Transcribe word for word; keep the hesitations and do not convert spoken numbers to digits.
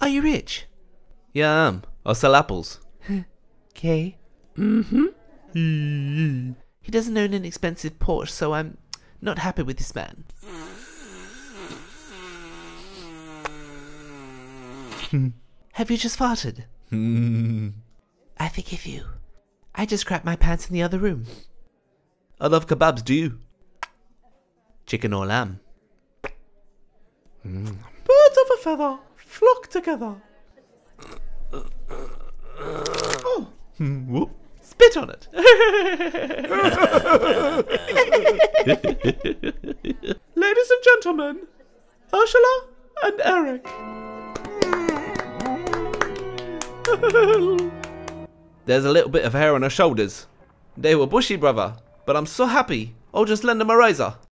Are you rich? Yeah, I am. I sell apples. Okay. Mm-hmm. He doesn't own an expensive Porsche, so I'm not happy with this man. Have you just farted? I forgive you. I just crapped my pants in the other room. I love kebabs, do you? Chicken or lamb? Mm. Birds of a feather flock together. Oh. Whoop. Spit on it. Ladies and gentlemen, Ursula and Eric. There's a little bit of hair on her shoulders. They were bushy, brother, but I'm so happy. I'll just lend them a razor.